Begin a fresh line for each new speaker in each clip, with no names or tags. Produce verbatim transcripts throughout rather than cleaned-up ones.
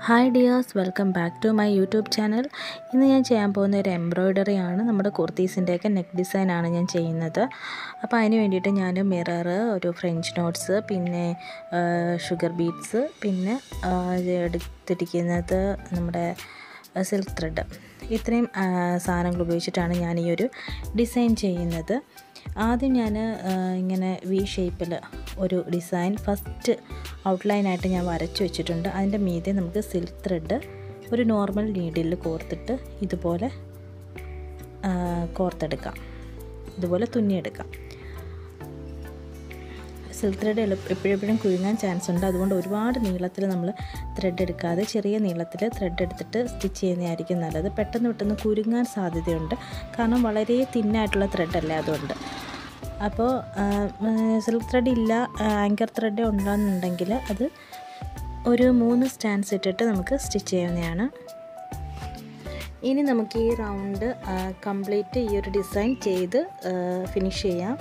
Hi dears, welcome back to my YouTube channel. ഇന്ന് ഞാൻ ചെയ്യാൻ പോകുന്ന ഒരു എംബ്രോയ്ഡറി ആണ്. നമ്മുടെ കുർത്തീസിൻ്റെയൊക്കെ നെക്ക് ഡിസൈനാണ് ഞാൻ ചെയ്യുന്നത്. അപ്പോൾ അതിന് വേണ്ടിയിട്ട് ഞാൻ മിറർ, ഒരു ഫ്രഞ്ച് നോട്ട്സ്, പിന്നെ ഷുഗർ ബീഡ്സ്, പിന്നെ എടുത്തിരിക്കുന്നത് നമ്മുടെ സിൽക്ക് ത്രെഡ്. ഇത്രയും സാധനങ്ങൾ ഉപയോഗിച്ചിട്ടാണ് ഞാൻ ഈ ഒരു ഡിസൈൻ ചെയ്യുന്നത്. ആദ്യം ഞാൻ ഇങ്ങനെ വി ഷേപ്പിൽ ഒരു ഡിസൈൻ ഫസ്റ്റ് ഔട്ട്ലൈനായിട്ട് ഞാൻ വരച്ചു വെച്ചിട്ടുണ്ട്. അതിൻ്റെ മീതെ നമുക്ക് സിൽക്ക് ത്രെഡ് ഒരു നോർമൽ നീഡിൽ കോർത്തിട്ട് ഇതുപോലെ കോർത്തെടുക്കാം, ഇതുപോലെ തുന്നിയെടുക്കാം. സിൽക്ക് ത്രെഡ് എപ്പോഴെപ്പോഴും കുരുങ്ങാൻ ചാൻസ് ഉണ്ട്. അതുകൊണ്ട് ഒരുപാട് നീളത്തിൽ നമ്മൾ ത്രെഡ് എടുക്കാതെ ചെറിയ നീളത്തിൽ ത്രെഡ് എടുത്തിട്ട് സ്റ്റിച്ച് ചെയ്യുന്നതായിരിക്കും നല്ലത്. പെട്ടെന്ന് പെട്ടെന്ന് കുരുങ്ങാൻ സാധ്യതയുണ്ട്, കാരണം വളരെ തിന്നായിട്ടുള്ള ത്രെഡല്ല അതുകൊണ്ട്. അപ്പോൾ സിൽക്ക് ത്രെഡ് ഇല്ല, ആങ്കർ ത്രെഡ് ഉണ്ടെന്നുണ്ടെങ്കിൽ അത് ഒരു മൂന്ന് സ്റ്റാൻഡ്സ് ഇട്ടിട്ട് നമുക്ക് സ്റ്റിച്ച് ചെയ്യുന്നതാണ്. ഇനി നമുക്ക് ഈ റൗണ്ട് കംപ്ലീറ്റ് ഈ ഒരു ഡിസൈൻ ചെയ്ത് ഫിനിഷ് ചെയ്യാം.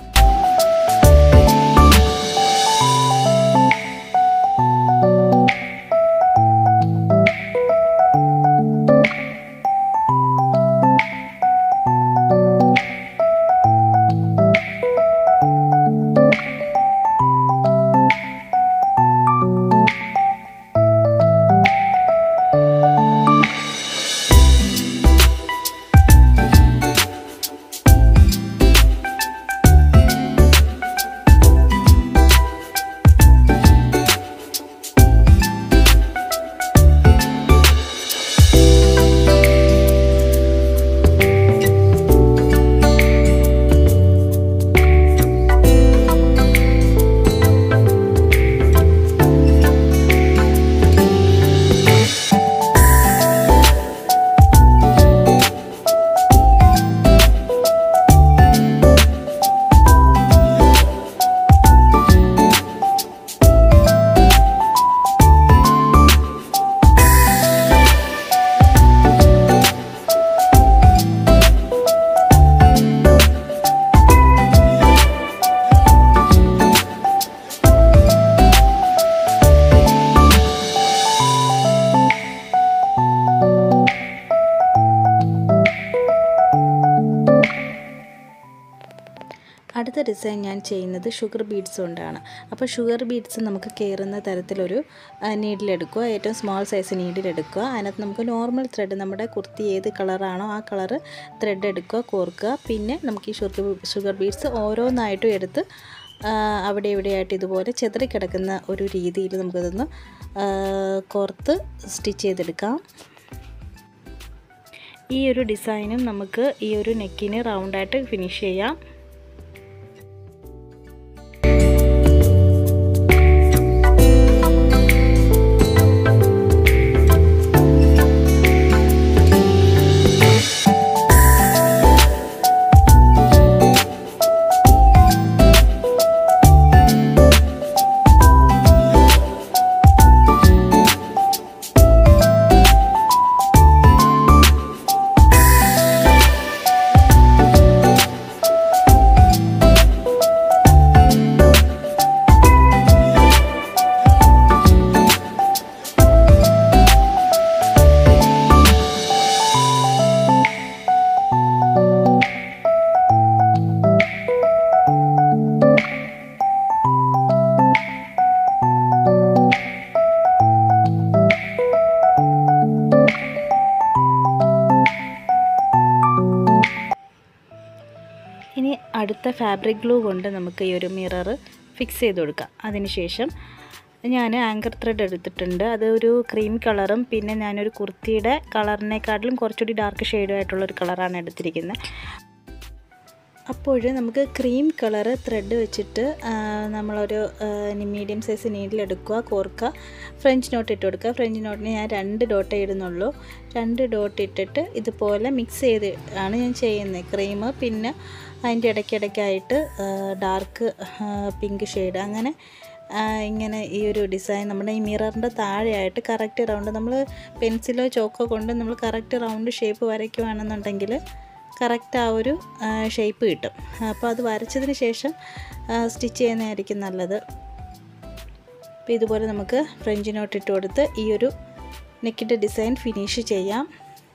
അടുത്ത ഡിസൈൻ ഞാൻ ചെയ്യുന്നത് ഷുഗർ ബീഡ്സ് കൊണ്ടാണ്. അപ്പോൾ ഷുഗർ ബീഡ്സ് നമുക്ക് കയറുന്ന തരത്തിലൊരു നീഡിലെടുക്കുക, ഏറ്റവും സ്മോൾ സൈസ് നീഡിലെടുക്കുക. അതിനകത്ത് നമുക്ക് നോർമൽ ത്രെഡ്, നമ്മുടെ കുർത്തി ഏത് കളറാണോ ആ കളറ് ത്രെഡ് എടുക്കുക, കോർക്കുക. പിന്നെ നമുക്ക് ഈ ഷുഗർ ഷുഗർ ബീഡ്സ് ഓരോന്നായിട്ടും എടുത്ത് അവിടെ ഇവിടെയായിട്ട് ഇതുപോലെ ചെതറിക്കിടക്കുന്ന ഒരു രീതിയിൽ നമുക്കതൊന്ന് കോർത്ത് സ്റ്റിച്ച് ചെയ്തെടുക്കാം. ഈ ഒരു ഡിസൈനും നമുക്ക് ഈ ഒരു നെക്കിന് റൗണ്ടായിട്ട് ഫിനിഷ് ചെയ്യാം. ഇനി അടുത്ത ഫാബ്രിക് ഗ്ലൂ കൊണ്ട് നമുക്ക് ഈ ഒരു മിറർ ഫിക്സ് ചെയ്ത് കൊടുക്കാം. അതിനുശേഷം ഞാൻ ആങ്കർ ത്രെഡ് എടുത്തിട്ടുണ്ട്. അത് ഒരു ക്രീം കളറും പിന്നെ ഞാനൊരു കുർത്തിയുടെ കളറിനെക്കാട്ടിലും കുറച്ചുകൂടി ഡാർക്ക് ഷെയ്ഡായിട്ടുള്ളൊരു കളറാണ് എടുത്തിരിക്കുന്നത്. അപ്പോൾ നമുക്ക് ക്രീം കളറ് ത്രെഡ് വെച്ചിട്ട് നമ്മളൊരു മീഡിയം സൈസ് നീഡിലെടുക്കുക, കോർക്കുക, ഫ്രഞ്ച് നോട്ട് ഇട്ട് കൊടുക്കുക. ഫ്രഞ്ച് നോട്ടിന് ഞാൻ രണ്ട് ഡോട്ടേ ഇടുന്നുള്ളൂ. രണ്ട് ഡോട്ട് ഇട്ടിട്ട് ഇതുപോലെ മിക്സ് ചെയ്ത് ആണ് ഞാൻ ചെയ്യുന്നത്. ക്രീം പിന്നെ അതിൻ്റെ ഇടയ്ക്കിടയ്ക്കായിട്ട് ഡാർക്ക് പിങ്ക് ഷെയ്ഡ്, അങ്ങനെ ഇങ്ങനെ ഈ ഒരു ഡിസൈൻ നമ്മുടെ ഈ മിററിൻ്റെ താഴെയായിട്ട് കറക്റ്റ് റൗണ്ട്, നമ്മൾ പെൻസിലോ ചോക്കോ കൊണ്ട് നമ്മൾ കറക്റ്റ് റൗണ്ട് ഷേപ്പ് വരയ്ക്കുകയാണെന്നുണ്ടെങ്കിൽ കറക്റ്റ് ആ ഒരു ഷേപ്പ് കിട്ടും. അപ്പോൾ അത് വരച്ചതിന് ശേഷം സ്റ്റിച്ച് ചെയ്യുന്നതായിരിക്കും നല്ലത്. അപ്പോൾ ഇതുപോലെ നമുക്ക് ഫ്രഞ്ച് നോട്ട് ഇട്ട് കൊടുത്ത് ഈ ഒരു നെക്കിൻ്റെ ഡിസൈൻ ഫിനിഷ് ചെയ്യാം.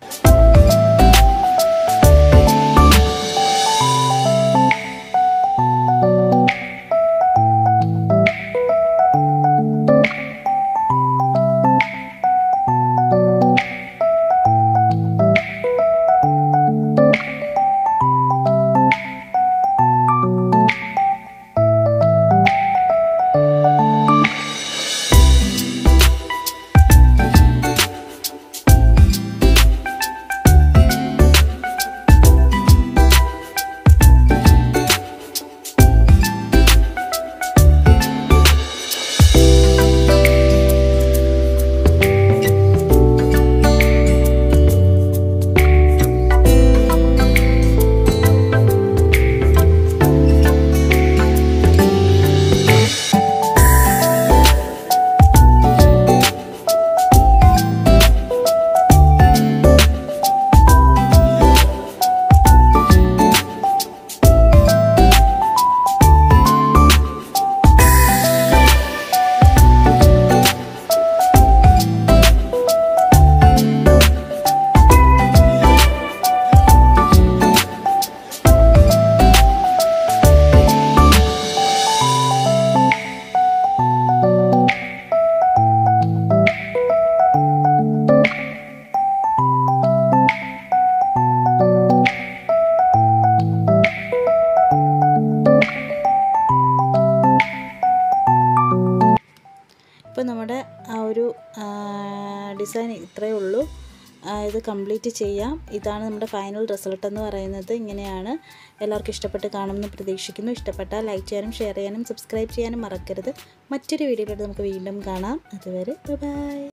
ഇപ്പോൾ നമ്മുടെ ആ ഒരു ഡിസൈൻ ഇത്രയേ ഉള്ളൂ. ഇത് കംപ്ലീറ്റ് ചെയ്യാം. ഇതാണ് നമ്മുടെ ഫൈനൽ റിസൾട്ട് എന്ന് പറയുന്നത്. ഇങ്ങനെയാണ്. എല്ലാവർക്കും ഇഷ്ടപ്പെട്ട് കാണുമെന്ന് പ്രതീക്ഷിക്കുന്നു. ഇഷ്ടപ്പെട്ടാൽ ലൈക്ക് ചെയ്യാനും ഷെയർ ചെയ്യാനും സബ്സ്ക്രൈബ് ചെയ്യാനും മറക്കരുത്. മറ്റൊരു വീഡിയോയിലൂടെ നമുക്ക് വീണ്ടും കാണാം. അതുവരെ ബൈ.